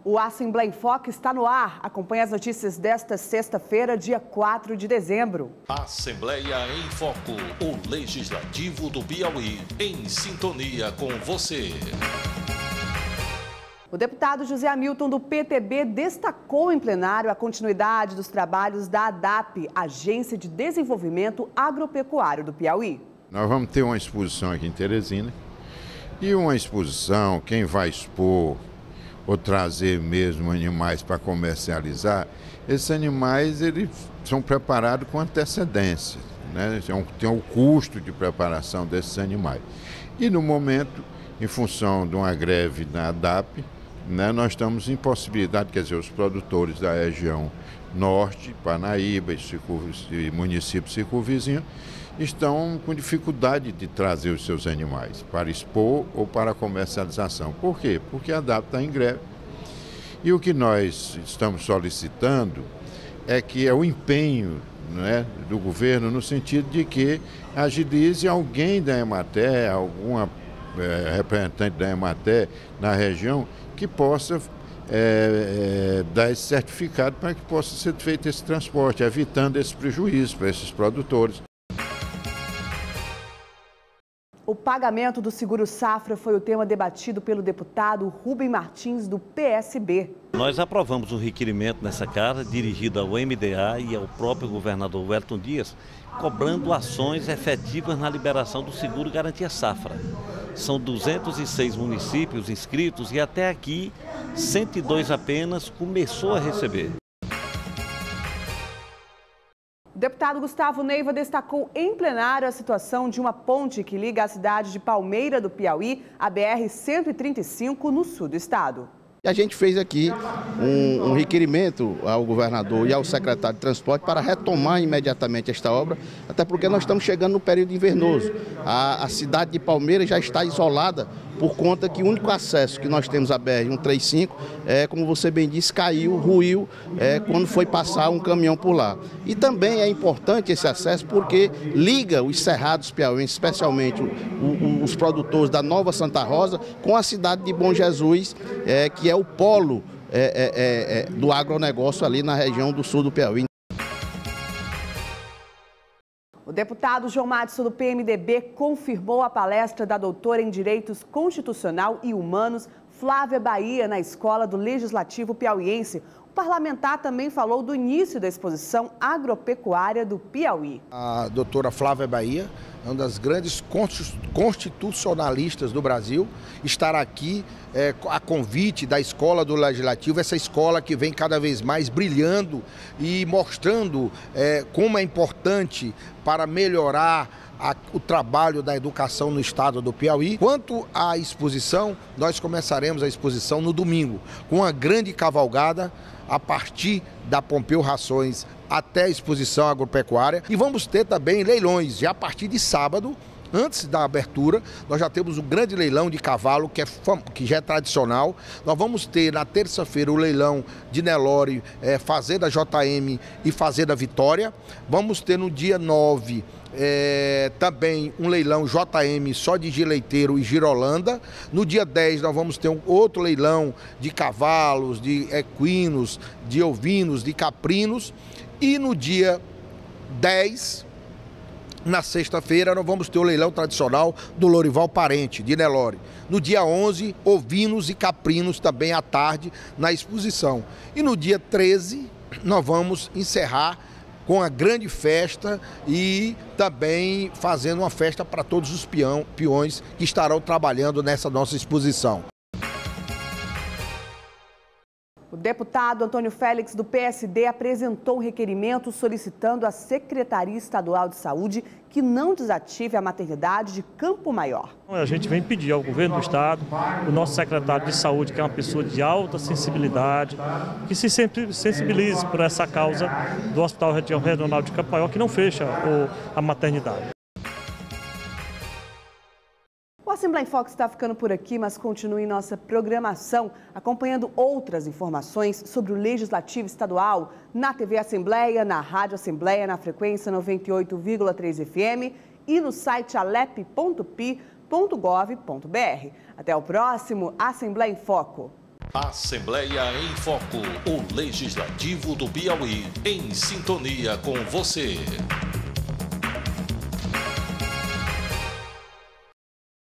O Assembleia em Foco está no ar. Acompanhe as notícias desta sexta-feira, dia 4 de dezembro. Assembleia em Foco, o Legislativo do Piauí, em sintonia com você. O deputado José Hamilton, do PTB, destacou em plenário a continuidade dos trabalhos da ADAP, Agência de Desenvolvimento Agropecuário do Piauí. Nós vamos ter uma exposição aqui em Teresina e uma exposição, quem vai expor ou trazer mesmo animais para comercializar, esses animais eles são preparados com antecedência, né? Tem um custo de preparação desses animais. E no momento, em função de uma greve da ADAP, né, nós estamos em possibilidade, quer dizer, os produtores da região norte, Parnaíba e municípios circunvizinhos, estão com dificuldade de trazer os seus animais para expor ou para comercialização. Por quê? Porque a ADAP está em greve. E o que nós estamos solicitando é que é o empenho, né, do governo no sentido de que agilize alguém da Emater, alguma representante da Emater na região que possa dar esse certificado para que possa ser feito esse transporte, evitando esse prejuízo para esses produtores. O pagamento do seguro-safra foi o tema debatido pelo deputado Rubem Martins, do PSB. Nós aprovamos um requerimento nessa casa, dirigido ao MDA e ao próprio governador Wellington Dias, cobrando ações efetivas na liberação do seguro garantia safra. São 206 municípios inscritos e até aqui 102 apenas começou a receber. O deputado Gustavo Neiva destacou em plenário a situação de uma ponte que liga a cidade de Palmeira do Piauí à BR-135 no sul do estado. A gente fez aqui um requerimento ao governador e ao secretário de transporte para retomar imediatamente esta obra, até porque nós estamos chegando no período invernoso. A cidade de Palmeira já está isolada por conta que o único acesso que nós temos à BR-135, como você bem disse, ruiu quando foi passar um caminhão por lá. E também é importante esse acesso porque liga os cerrados piauienses, especialmente os produtores da Nova Santa Rosa, com a cidade de Bom Jesus, que é o polo do agronegócio ali na região do sul do Piauí. O deputado João Madison, do PMDB, confirmou a palestra da doutora em Direitos Constitucional e Humanos, Flávia Bahia, na Escola do Legislativo Piauiense. O parlamentar também falou do início da exposição agropecuária do Piauí. A doutora Flávia Bahia, uma das grandes constitucionalistas do Brasil, estará aqui a convite da Escola do Legislativo, essa escola que vem cada vez mais brilhando e mostrando como é importante para melhorar o trabalho da educação no estado do Piauí. Quanto à exposição, nós começaremos a exposição no domingo, com uma grande cavalgada a partir da Pompeu Rações até a exposição agropecuária. E vamos ter também leilões, já a partir de sábado, antes da abertura, nós já temos um grande leilão de cavalo, que já é tradicional. Nós vamos ter na terça-feira o leilão de Nelore, Fazenda JM e Fazenda Vitória. Vamos ter no dia 9 também um leilão JM só de gileiteiro e girolanda. No dia 10 nós vamos ter um outro leilão de cavalos, de equinos, de ovinos, de caprinos. E no dia 10, na sexta-feira, nós vamos ter o leilão tradicional do Lorival Parente, de Nelore. No dia 11, ovinos e caprinos também à tarde na exposição. E no dia 13, nós vamos encerrar com a grande festa e também fazendo uma festa para todos os peões que estarão trabalhando nessa nossa exposição. O deputado Antônio Félix, do PSD, apresentou um requerimento solicitando à Secretaria Estadual de Saúde que não desative a maternidade de Campo Maior. A gente vem pedir ao governo do estado, o nosso secretário de saúde, que é uma pessoa de alta sensibilidade, que se sensibilize por essa causa do Hospital Regional de Campo Maior, que não fecha a maternidade. O Assembleia em Foco está ficando por aqui, mas continue em nossa programação, acompanhando outras informações sobre o Legislativo Estadual na TV Assembleia, na Rádio Assembleia, na frequência 98,3 FM e no site alep.pi.gov.br. Até o próximo Assembleia em Foco. Assembleia em Foco, o Legislativo do Piauí, em sintonia com você.